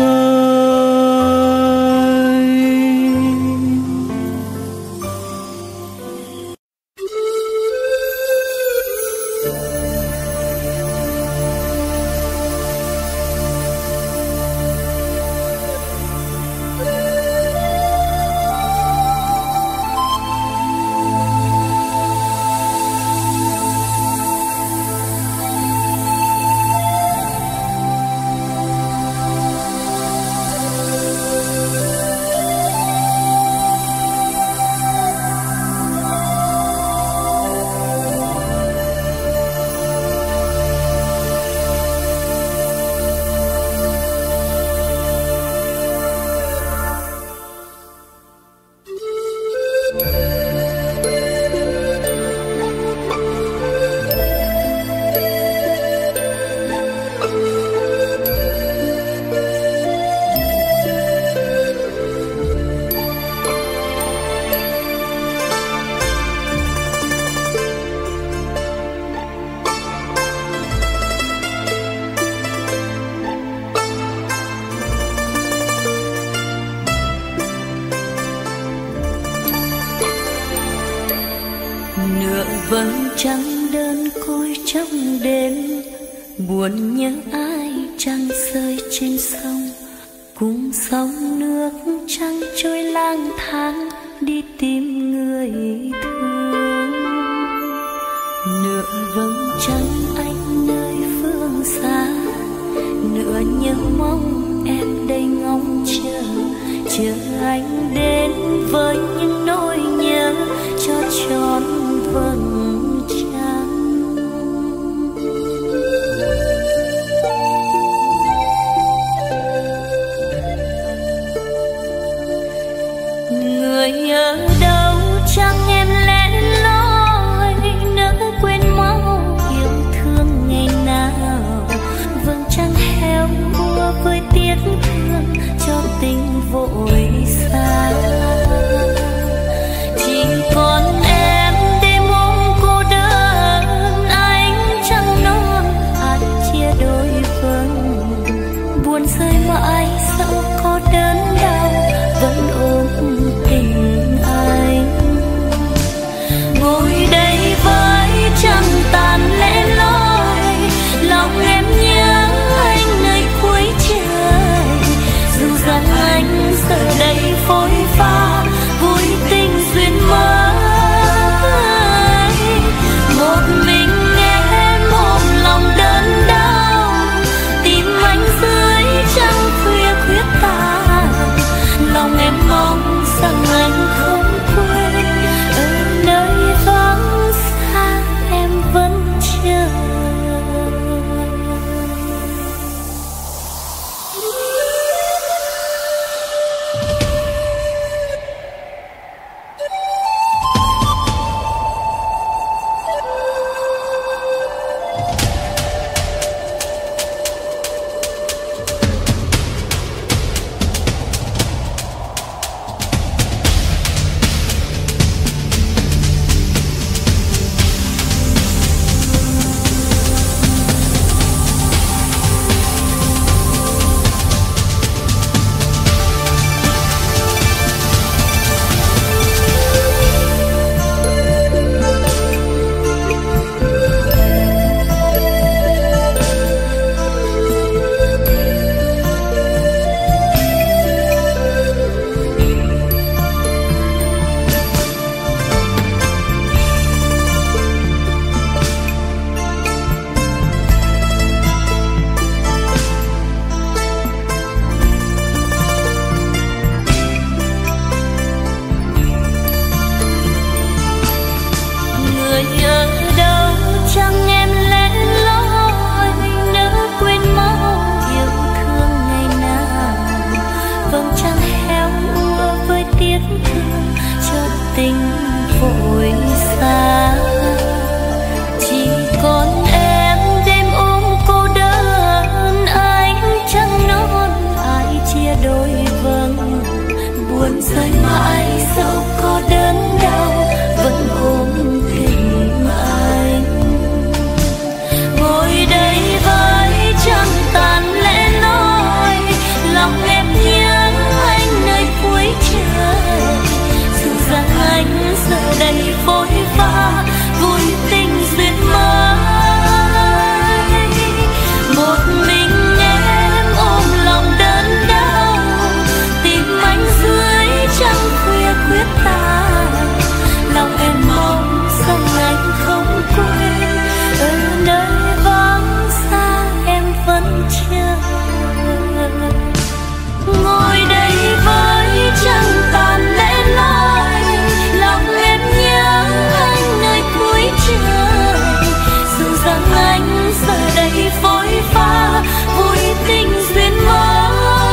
vầng trăng đơn côi trong đêm, buồn nhớ ai trăng rơi trên sông, cùng sóng nước trăng trôi lang thang đi tìm người thương. Nửa vầng trăng anh nơi em đây ngóng chờ, chờ anh đến với những nỗi nhớ cho tròn vầng trăng. Người ở đâu chẳng em lẽ loi, nỡ quên mau yêu thương ngày nào. Vầng trăng héo úa với tiếc thương cho tình vội xa. Chỉ còn em đêm ôm cô đơn, ánh trăng non hạt chia đôi vầng. Buồn rơi mãi sao có đớn đau, vẫn ôm tình anh. Ngồi đây với trăng tàn lẽ loi, lòng em nhớ anh nơi cuối trời. Dù rằng anh giờ đây phôi pha, vui tình duyên mới. Một mình em ôm lòng đớn đau, tìm anh dưới trăng khuya khuyết tàn. Lòng em mong rằng anh không quên, ở nơi vắng xa em vẫn chờ. Người ở đâu chẳng em lẽ loi, nỡ quên mau yêu thương ngày nào. Vầng trăng héo úa với tiếc thương cho tình vội xa. Chỉ còn em đêm ôm cô đơn, ánh trăng non ai chia đôi vầng. Buồn rơi mãi sao có đớn đau, vẫn ôm tình anh. Ngồi đây với trăng tàn lẽ loi, lòng em nhớ anh nơi cuối trời. Dù rằng anh giờ đây phôi pha, vui tình duyên mới. Một mình em ôm lòng đớn đau, tìm anh dưới trăng khuya khuyết tàn. Lòng em mong rằng anh không quên, ở nơi vắng xa em vẫn chờ. Ngồi đây với trăng tàn lẽ loi, lòng em nhớ anh nơi cuối trời. Dù rằng anh giờ đây phôi pha, vui tình duyên mới.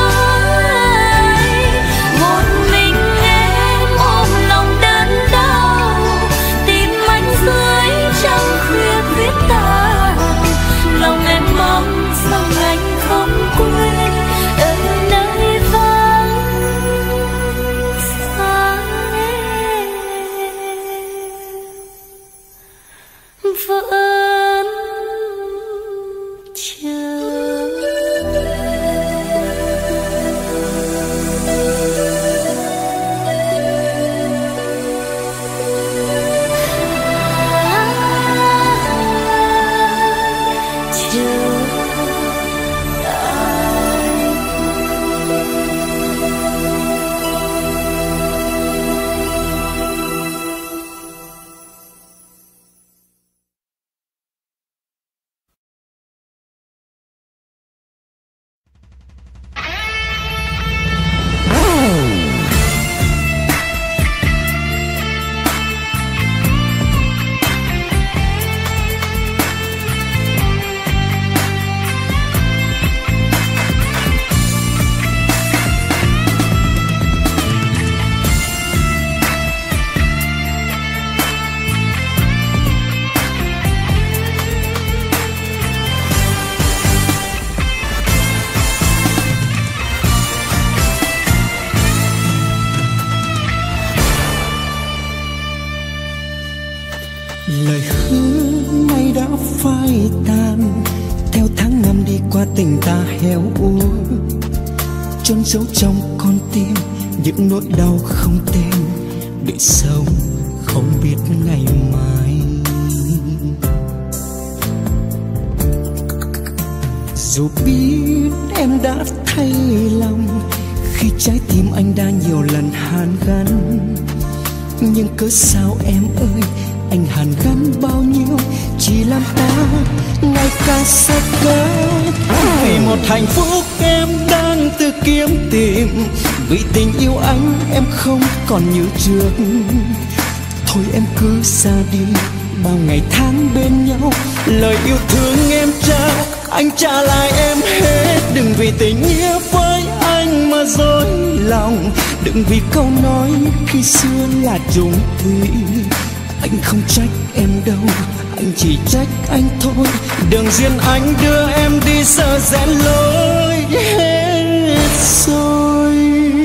Một mình em ôm lòng đớn đau, tìm anh dưới trăng khuya khuyết tàn. Lòng em mong rằng anh không quên, ở nơi vắng xa em vẫn Lời hứa nay đã phai tàn, theo tháng năm đi qua tình ta héo úa, chôn giấu trong con tim những nỗi đau không tên, để sống không biết ngày mai. Dù biết em đã thay lòng khi trái tim anh đã nhiều lần hàn gắn, nhưng cớ sao em ơi, anh hàn gắn bao nhiêu chỉ làm ta ngày càng xa cách. Vì một hạnh phúc em đang tự kiếm tìm, vì tình yêu anh em không còn như trước. Thôi em cứ ra đi, bao ngày tháng bên nhau, lời yêu thương em trao anh trả lại em hết. Đừng vì tình nghĩa với anh mà dối lòng, đừng vì câu nói khi xưa là chung thủy. Anh không trách em đâu, anh chỉ trách anh thôi. Đường duyên anh đưa em đi sợ rẽ lối hết rồi.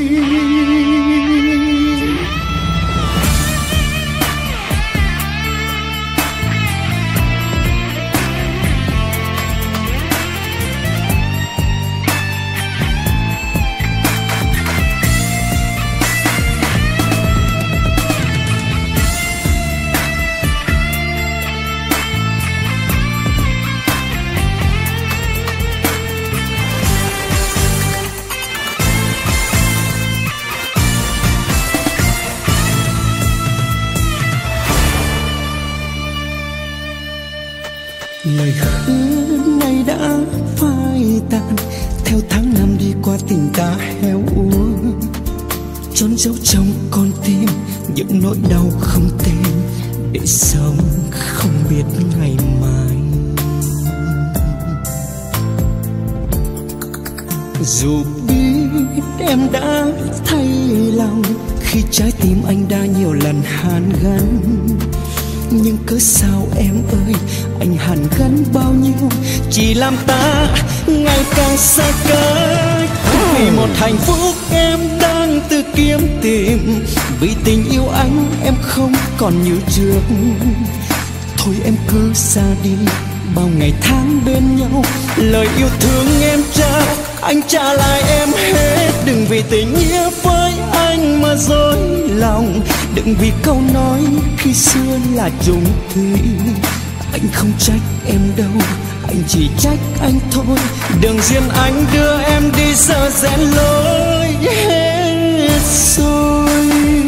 Lời hứa nay đã phai tàn, theo tháng năm đi qua tình ta héo úa, chôn giấu trong con tim những nỗi đau không tên, để sống không biết ngày mai. Dù biết em đã thay lòng khi trái tim anh đã nhiều lần hàn gắn, nhưng cớ sao em ơi, anh hàn gắn bao nhiêu chỉ làm ta ngày càng xa cách. Vì một hạnh phúc em đang tự kiếm tìm, vì tình yêu anh em không còn như trước. Thôi em cứ ra đi, bao ngày tháng bên nhau, lời yêu thương em trao anh trả lại em hết. Đừng vì tình nghĩa với anh mà dối lòng, đừng vì câu nói khi xưa là chung thủy. Anh không trách em đâu, anh chỉ trách anh thôi. Đường duyên anh đưa em đi sợ rẽ lối hết rồi.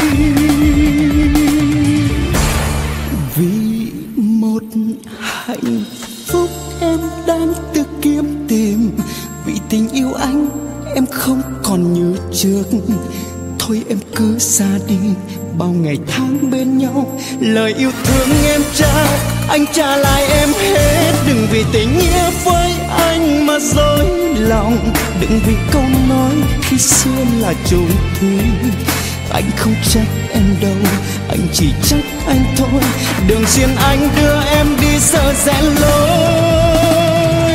Vì một hạnh phúc em đang tự kiếm tìm, vì tình yêu anh em không còn như trước. Thôi em cứ ra đi, bao ngày tháng bên nhau, lời yêu thương em trao anh trả lại em hết. Đừng vì tình nghĩa với anh mà dối lòng, đừng vì câu nói khi xưa là chung thủy. Anh không trách em đâu, anh chỉ trách anh thôi. Đường duyên anh đưa em đi sợ rẽ lối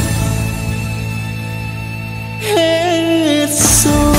hết rồi.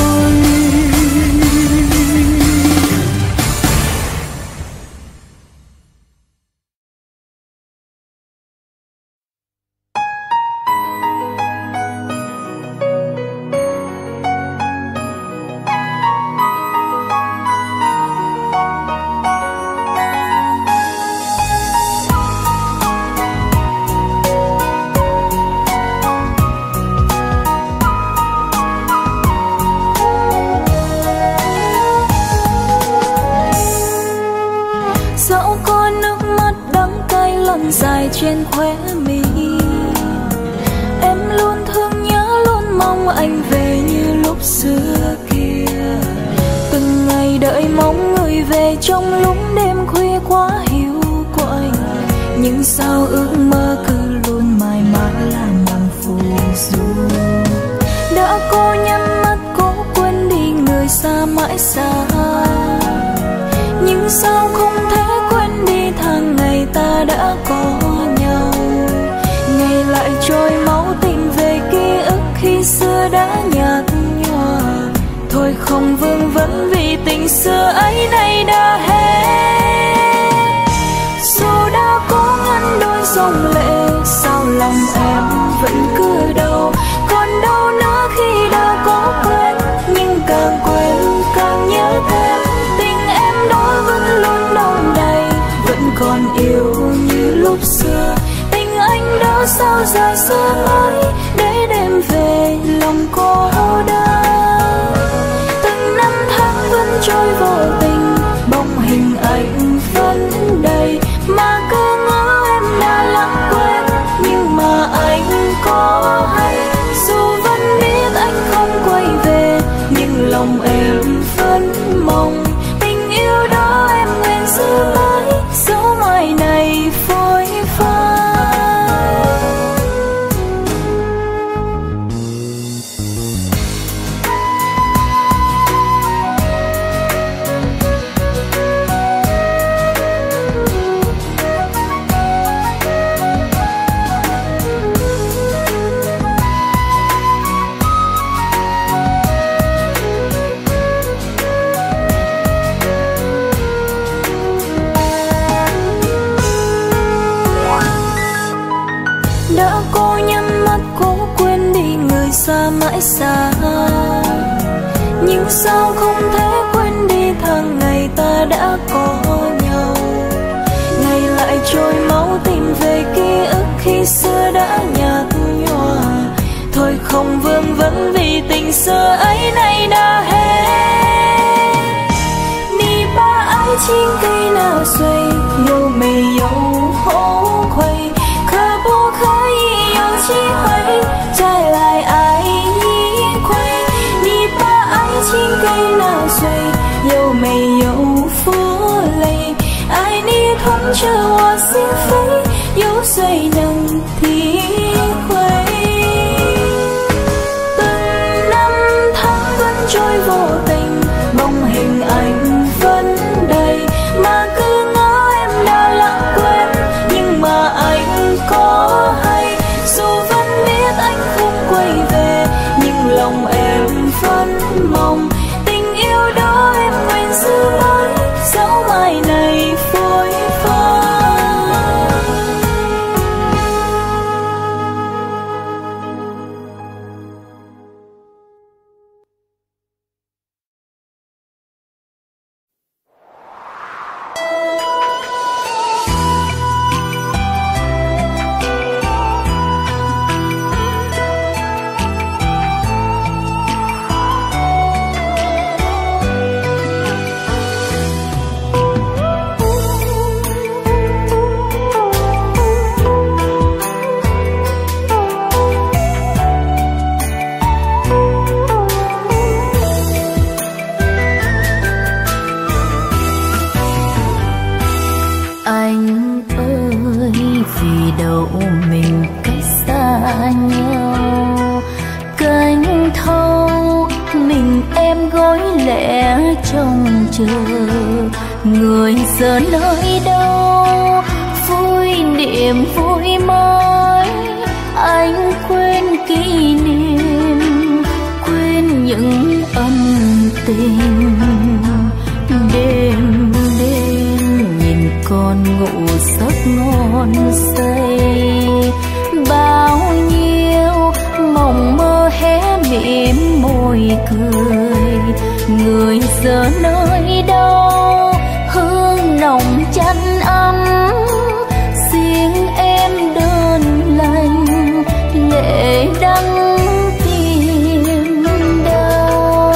Dài trên khóe mi, em luôn thương nhớ luôn mong anh về như lúc xưa kia. Từng ngày đợi mong người về trong lúc đêm khuya quá hiu quạnh, nhưng sao ước mơ cứ luôn mãi mãi là nằm phù du. Đã cố nhắm mắt cố quên đi người xa mãi xa, nhưng sao không thể quên đi tháng ngày ta đã có nhau. Ngày lại trôi máu tình về ký ức khi xưa đã nhạt nhòa. Thôi không vương vấn vì tình xưa ấy nay đã hết. Dù dài xa mãi để đem về lòng cô đơn. Từng năm tháng vẫn trôi vô tình, bóng hình ảnh vẫn đầy, mà cứ ngỡ em đã lãng quên. Nhưng mà anh có hay, dù vẫn biết anh không quay về, nhưng lòng em vẫn mong tình yêu đó em nguyện giữ mãi, dẫu mai này phôi phai. Đã cố nhắm mắt cố quên đi người xa mãi xa, nhưng sao không thể quên đi tháng ngày ta đã có nhau. Ngày lại trôi máu tìm về ký ức khi xưa đã nhạt nhòa, thôi không vương vấn vì tình xưa ấy nay đã hết. Ni ba ai chính cây nào xoay, yêu mây yêu hổ quay, khờ bố khơi yêu chi hay, trái lại ai quay. Ni ba ai chính cây nào xoay, yêu mây yêu phố lầy, ai ni không chờ hoa xin phấy, yêu xoay nâng thì quay. Từng năm tháng vẫn trôi vô tình, bóng hình ảnh vẫn đầy, mà cứ ngỡ em đã lãng quên. Nhưng mà anh có hay, dù vẫn biết anh không quay về, nhưng lòng em vẫn mong tình yêu đó em nguyện giữ mãi, dẫu mai này phôi phai. Anh ơi, vì đâu mình cách xa nhau, cánh thâu mình em gối lẻ trông chờ. Người giờ nơi đâu, vui niệm vui mới, anh quên kỷ niệm, quên những ân tình. Đêm đêm nhìn con ngủ giấc ngon say, bao nhiêu mộng mơ hé mỉm môi cười. Người giờ nơi đâu, hương nồng chăn ấm, riêng em đơn lành, lệ đắng tìm đâu.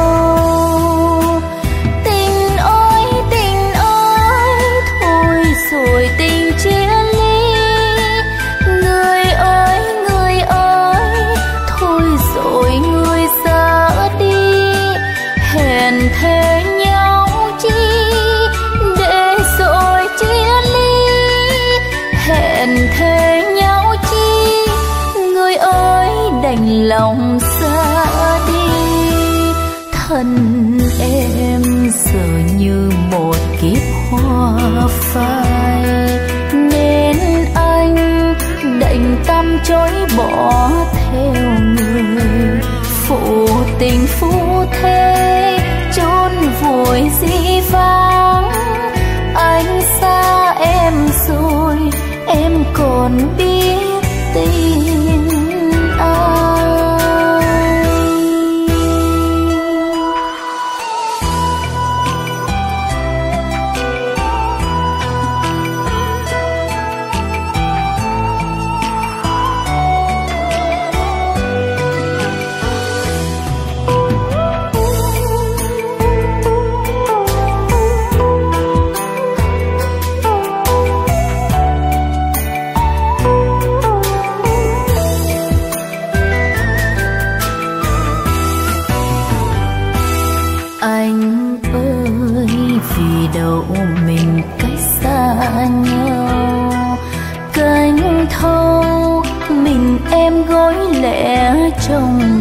Tình ơi tình ơi, thôi rồi tình chia ly. Người ơi người ơi, thôi rồi người ra đi. Hẹn thề nhau chi, để rồi chia ly. Hẹn thề nhau chi, người ơi đành lòng xa đi. Thân em giờ như một kiếp hoa phai, nên anh đành tâm chối bỏ theo người. Phụ tình phu thế chôn vùi dĩ vãng, anh xa em rồi em còn biết tin ai.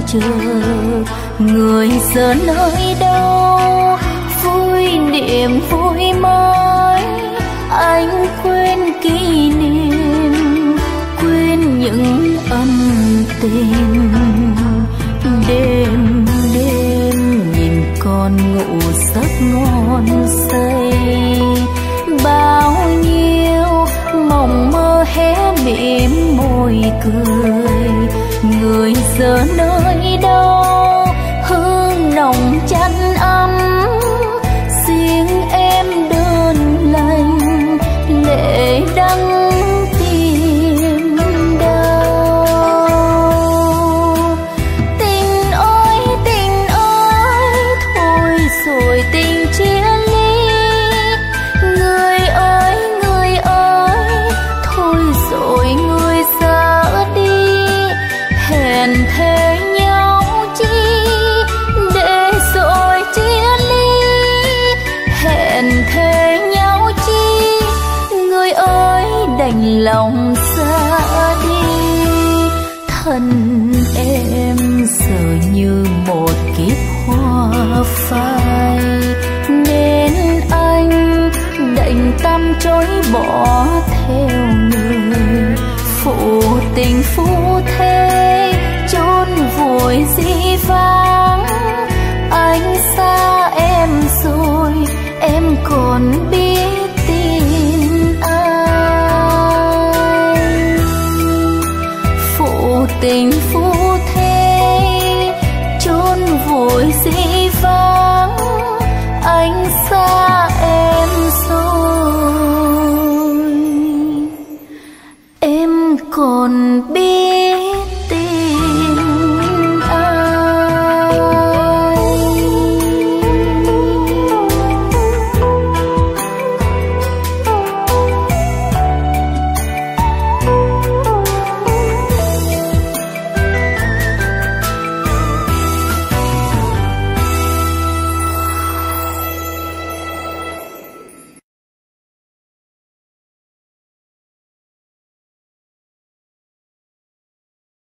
chờ, người giờ nơi đâu vui niềm vui mới. Anh quên kỷ niệm, quên những ân tình. Đêm đêm nhìn con ngủ giấc ngon say, bao nhiêu mộng mơ hé mỉm môi cười. Người giờ nơi đâu hương nồng chăn ấm, riêng em đơn lành lệ đắng tìm đâu. Tình ơi tình ơi thôi rồi tình chia ly. Người ơi người ơi thôi rồi người ra đi. Hẹn thề nhau chi để rồi chia ly. Hẹn thề nhau chi người ơi đành lòng ra đi. Thân em giờ như một kiếp hoa phai, nên anh đành tâm trối bỏ theo người. Phụ tình phu thế chôn vùi dĩ vãng. Anh xa em rồi em còn biết tin ai. Phụ tình phu thế chôn vùi dĩ vãng. Anh xa